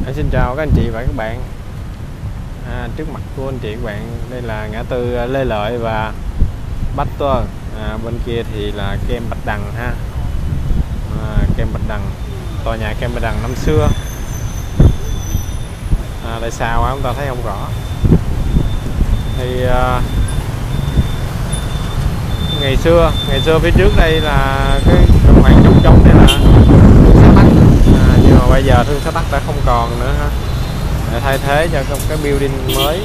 Xin chào các anh chị và các bạn. Trước mặt của anh chị các bạn, đây là ngã tư Lê Lợi và Baxter. Bên kia thì là kem Bạch Đằng ha. Kem Bạch Đằng, tòa nhà kem Bạch Đằng năm xưa. Tại sao chúng ta thấy không rõ. Thì ngày xưa phía trước đây là cái khoảng trống đây là Sát Tắc, nhưng mà bây giờ Thương Sát Tắc đã không còn nữa ha, để thay thế cho cái building mới.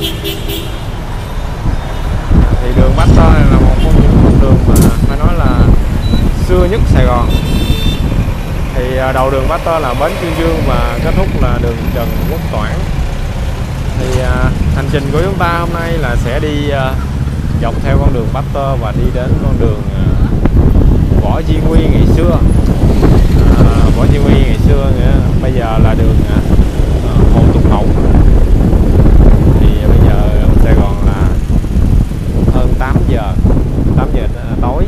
Thì đường Baxter này là một trong những con đường mà phải nói là xưa nhất Sài Gòn. Thì đầu đường Baxter là bến Chương Dương và kết thúc là đường Trần Quốc Toản. Thì hành trình của chúng ta hôm nay là sẽ đi dọc theo con đường Baxter và đi đến con đường Võ Chí Nguy ngày xưa. Võ Chí Nguy ngày xưa nghĩa bây giờ là đường Hồ Tùng Mậu. Thì bây giờ Sài Gòn là hơn 8 giờ tối.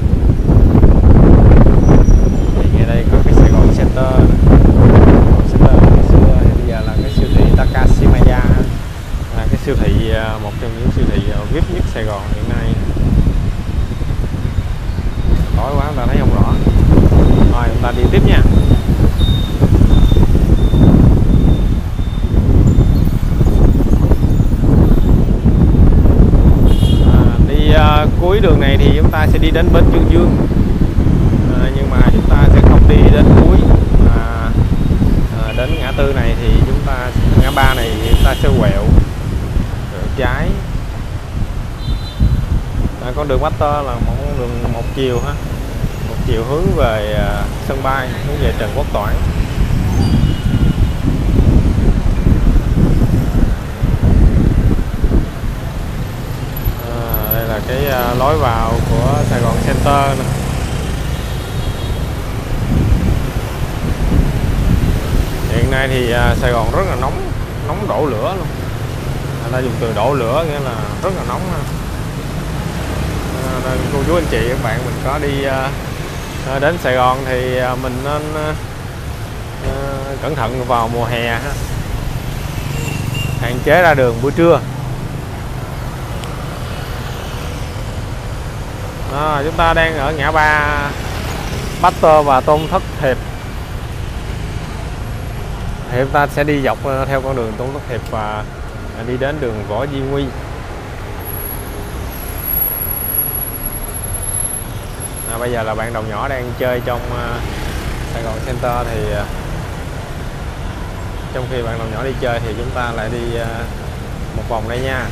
Thì ngay đây có cái Sài Gòn Center. Ngày xưa thì bây giờ là cái siêu thị Takashimaya, cái siêu thị, một trong những siêu thị VIP nhất Sài Gòn hiện nay. Tối quá chúng ta thấy không rõ. Rồi chúng ta đi tiếp nha. Cuối đường này thì chúng ta sẽ đi đến bến Chương Dương, nhưng mà chúng ta sẽ không đi đến cuối, mà đến ngã tư này thì ngã ba này thì chúng ta sẽ quẹo trái. Con đường Baxter là một con đường một chiều ha, một chiều hướng về sân bay, hướng về Trần Quốc Toản. Đây là cái lối vào của Sài Gòn Center này. Hiện nay thì Sài Gòn rất là nóng đổ lửa luôn. Người ta dùng từ đổ lửa nghĩa là rất là nóng. Cô chú anh chị các bạn mình có đi đến Sài Gòn thì mình nên cẩn thận vào mùa hè ha. Hạn chế ra đường buổi trưa. Chúng ta đang ở ngã ba Baxter và Tôn Thất Hiệp. Thì chúng ta sẽ đi dọc theo con đường Tôn Thất Hiệp và đi đến đường Võ Chí Nguy. Bây giờ là bạn đầu nhỏ đang chơi trong Sài Gòn Center. Thì trong khi bạn đầu nhỏ đi chơi thì chúng ta lại đi một vòng đây nha.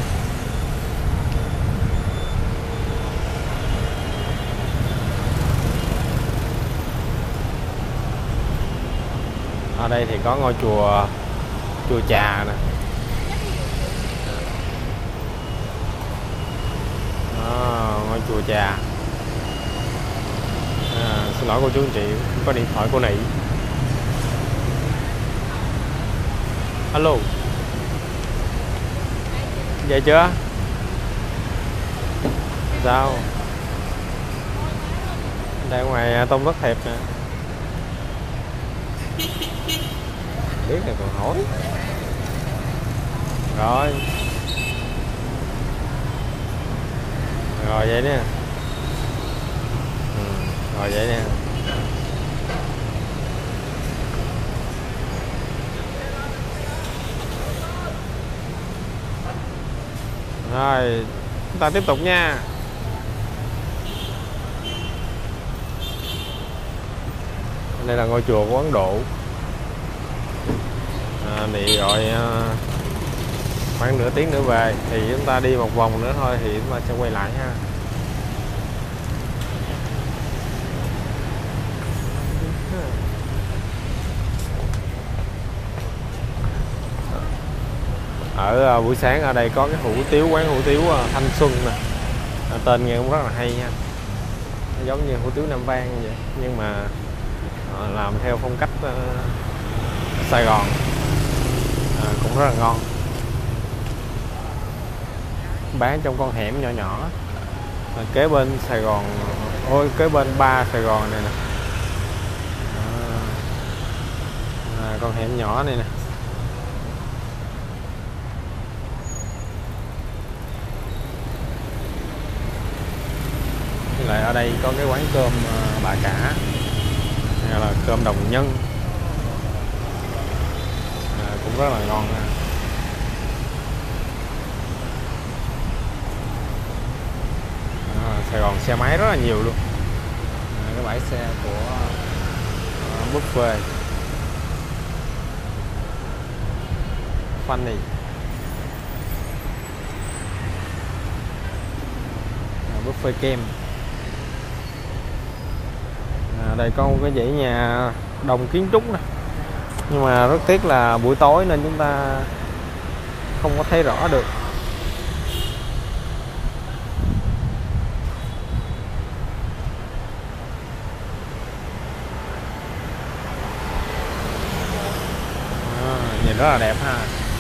Ở đây thì có ngôi chùa Trà nè. Ngôi chùa Trà. Xin lỗi cô chú anh chị, có điện thoại cô Nị. Alo, về chưa? Sao? Đang ngoài Tôn Thất Hiệp nè. Biết là còn hỏi. Rồi vậy nè. Rồi vậy nè. Rồi chúng ta tiếp tục nha. Đây là ngôi chùa của Ấn Độ. Thì gọi khoảng nửa tiếng nữa về. Thì chúng ta đi một vòng nữa thôi thì chúng ta sẽ quay lại ha. Ở buổi sáng ở đây có cái quán hủ tiếu Thanh Xuân nè. Tên nghe cũng rất là hay nha. Nó giống như hủ tiếu Nam Vang vậy, nhưng mà làm theo phong cách Sài Gòn, cũng rất là ngon. Bán trong con hẻm nhỏ nhỏ kế bên Sài Gòn, kế bên ba Sài Gòn này nè. Con hẻm nhỏ này nè. ở đây có cái quán cơm bà cả, hay là cơm Đồng Nhân, cũng rất là ngon ha. Sài Gòn xe máy rất là nhiều luôn. Cái bãi xe của buffet Funny, buffet kem. Đây có một cái dãy nhà đồng kiến trúc nè, nhưng mà rất tiếc là buổi tối nên chúng ta không có thấy rõ được. Nhìn rất là đẹp ha.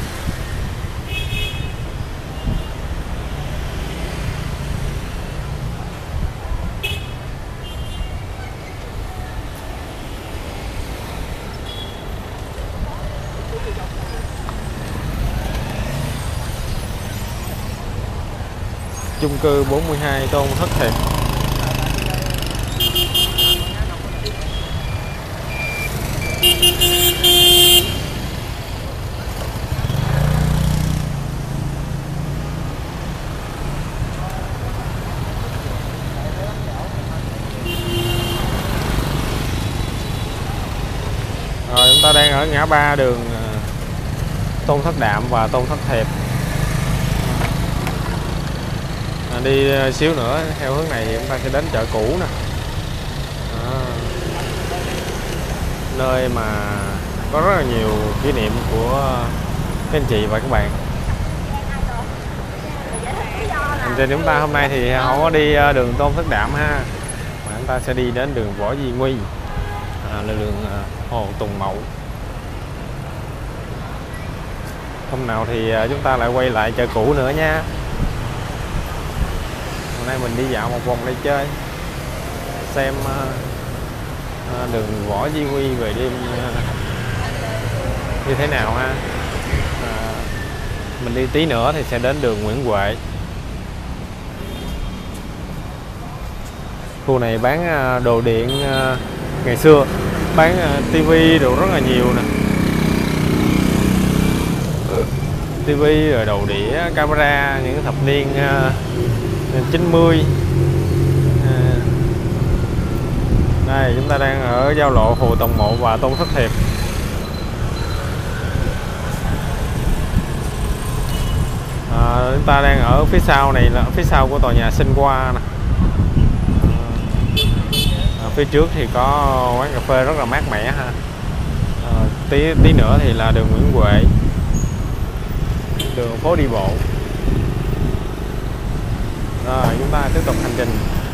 Chung cư 42 Tôn Thất Hiệp. Rồi chúng ta đang ở ngã ba đường Tôn Thất Đạm và Tôn Thất Hiệp. Đi xíu nữa theo hướng này thì chúng ta sẽ đến chợ cũ nè. Nơi mà có rất là nhiều kỷ niệm của các anh chị và các bạn. Hành trình chúng ta hôm nay thì không có đi đường Tôn Thất Đạm ha, mà chúng ta sẽ đi đến đường Võ Duy Nguy, là đường Hồ Tùng Mậu. Hôm nào thì chúng ta lại quay lại chợ cũ nữa nha. Hôm nay mình đi dạo một vòng đây chơi, xem đường Võ Duy Nguy về đêm như thế nào ha. Mình đi tí nữa thì sẽ đến đường Nguyễn Huệ. Khu này bán đồ điện ngày xưa, bán tivi đồ rất là nhiều nè. Tivi rồi đầu đĩa, camera những thập niên 90. Đây chúng ta đang ở giao lộ Hồ Tùng Mậu và Tôn Thất Hiệp. Chúng ta đang ở phía sau này, là phía sau của tòa nhà Sinh Hoa nè. Phía trước thì có quán cà phê rất là mát mẻ ha. Tí nữa thì là đường Nguyễn Huệ, đường phố đi bộ. Rồi chúng ta tiếp tục hành trình.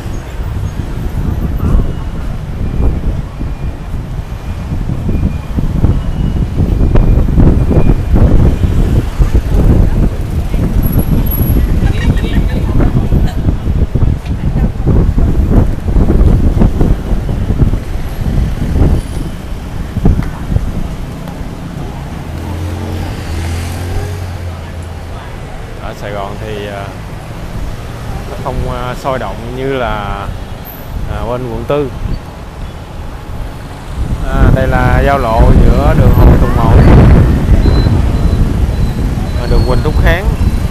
Ở Sài Gòn thì nó không sôi động như là bên quận 4. Đây là giao lộ giữa đường Hồ Tùng Mậu và đường Huỳnh Thúc Kháng.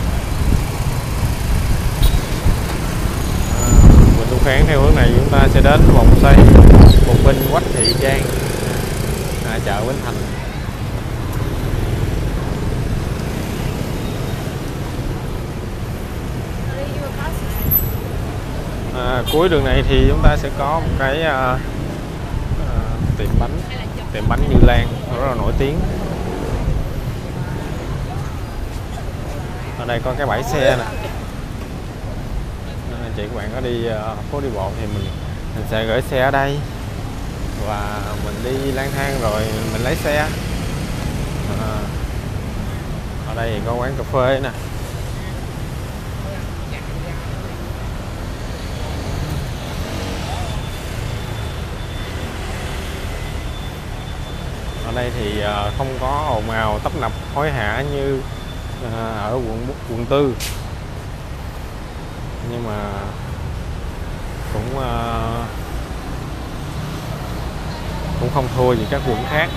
Huỳnh Thúc Kháng theo hướng này chúng ta sẽ đến vòng xoay Bùng Binh, Quách Thị Trang, chợ Bến Thành. Cuối đường này thì chúng ta sẽ có một cái tiệm bánh Như Lan rất là nổi tiếng. Ở đây có cái bãi xe nè. Chị các bạn có đi phố đi bộ thì mình sẽ gửi xe ở đây và mình đi lang thang rồi mình lấy xe. Ở đây thì có quán cà phê nè. Ở đây thì không có ồn ào tấp nập hối hả như ở quận 4, nhưng mà cũng cũng không thua gì các quận khác.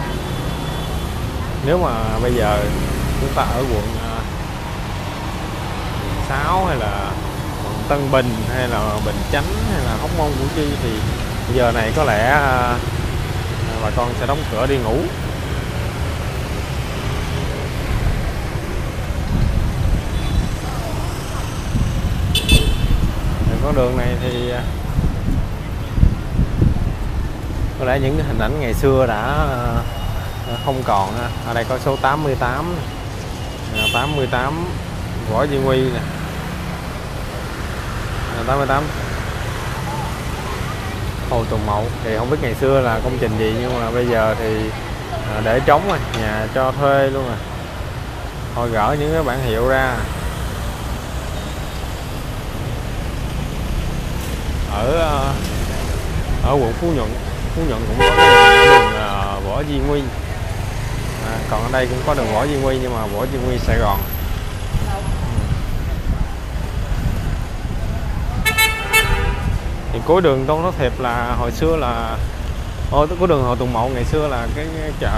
Nếu mà bây giờ chúng ta ở quận 6 hay là quận Tân Bình hay là Bình Chánh hay là Hóc Môn, Củ Chi thì giờ này có lẽ bà con sẽ đóng cửa đi ngủ. Con đường này thì có lẽ những hình ảnh ngày xưa đã không còn. Ở đây có số 88 Võ Duy Nguy nè, 88 Hồ Tùng Mậu. Thì không biết ngày xưa là công trình gì, nhưng mà bây giờ thì để trống rồi, nhà cho thuê luôn rồi. Thôi gỡ những cái bản hiệu ra. Ở quận Phú Nhuận cũng có cái đường Võ Duy Nguy, còn ở đây cũng có đường Võ Duy Nguy nhưng mà Võ Duy Nguy Sài Gòn. Thì cuối đường Tôn Thất Thiệp là hồi xưa là cuối đường Hồ Tùng Mậu ngày xưa là cái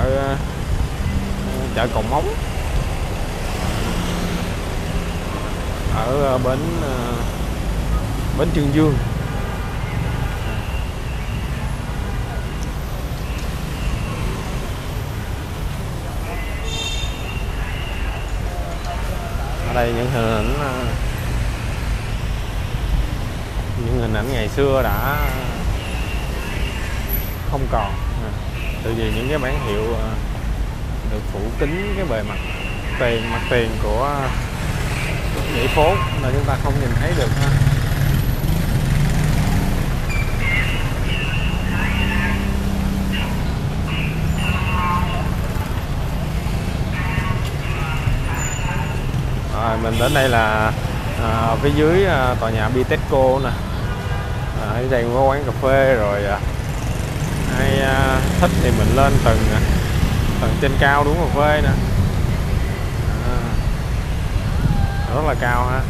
chợ Cầu Móng ở bến Trương Dương. Ở đây những hình ảnh ngày xưa đã không còn, tự vì những cái bản hiệu được phủ kín cái bề mặt tiền của dãy phố là chúng ta không nhìn thấy được ha. Rồi mình đến đây là phía dưới tòa nhà Bitexco nè. Ở đây có quán cà phê rồi. Ai thích thì mình lên tầng trên cao đúng cà phê nè, rất là cao ha.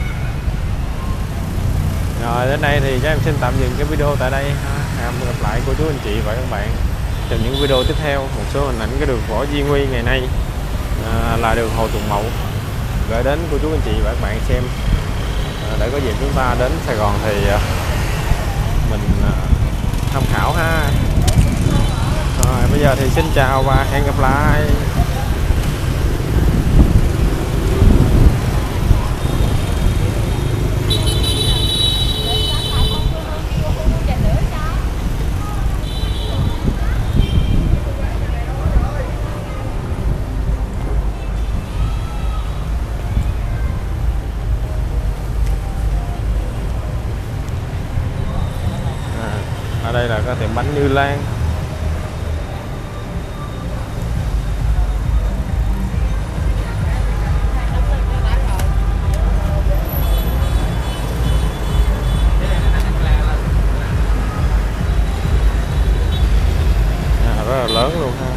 Rồi đến đây thì chắc em xin tạm dừng cái video tại đây ha. Hẹn gặp lại cô chú anh chị và các bạn trong những video tiếp theo. Một số hình ảnh cái đường Võ Duy Nguy ngày nay là đường Hồ Tùng Mậu gửi đến cô chú anh chị và các bạn xem, để có dịp chúng ta đến Sài Gòn thì mình tham khảo ha. Rồi bây giờ thì xin chào và hẹn gặp lại. Ở đây là có tiệm bánh Như Lan. Rất là lớn luôn ha.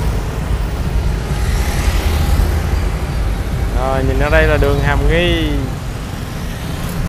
Rồi nhìn ở đây là đường Hàm Nghi.